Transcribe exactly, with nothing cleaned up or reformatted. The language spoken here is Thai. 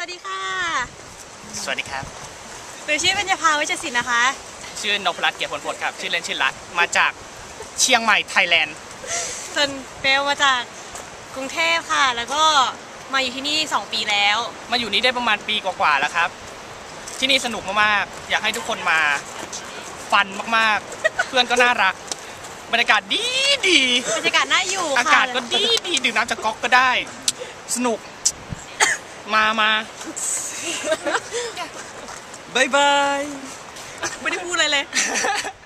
ดีค่ะสวัสดีครับหนูชื่อเบญญาภาวิชศิลป์นะคะชื่อนพรัตน์เกียรติผลผลครับชื่อเล่นชื่อรัตมาจากเชียงใหม่ไทยแลนด์ส่วนเบลมาจากกรุงเทพค่ะแล้วก็มาอยู่ที่นี่สองปีแล้วมาอยู่นี่ได้ประมาณปีกว่าๆแล้วครับที่นี่สนุกมากๆอยากให้ทุกคนมาฟันมากๆเพื่อนก็น่ารักบรรยากาศดีดีบรรยากาศน่าอยู่ค่ะอากาศก็ดีดีดื่มน้ำจากก๊อกก็ได้สนุกมามาบายบายไม่ได้พูดอะไรเลย